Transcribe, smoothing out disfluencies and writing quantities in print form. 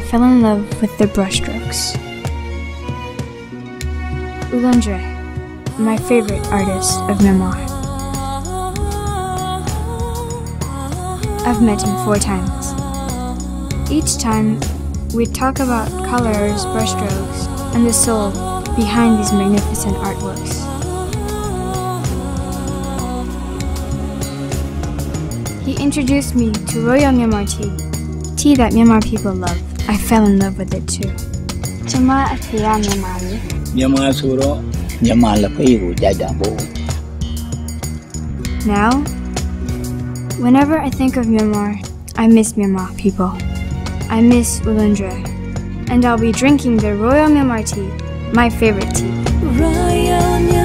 fell in love with their brushstrokes. U Lun Gywe, my favorite artist of Myanmar. I've met him 4 times. Each time, we'd talk about colors, brushstrokes, and the soul behind these magnificent artworks. He introduced me to Royal Myanmar tea that Myanmar people love. I fell in love with it too. Now, whenever I think of Myanmar, I miss Myanmar people. I miss U Lun Gywe, and I'll be drinking the Royal Myanmar tea, my favorite tea.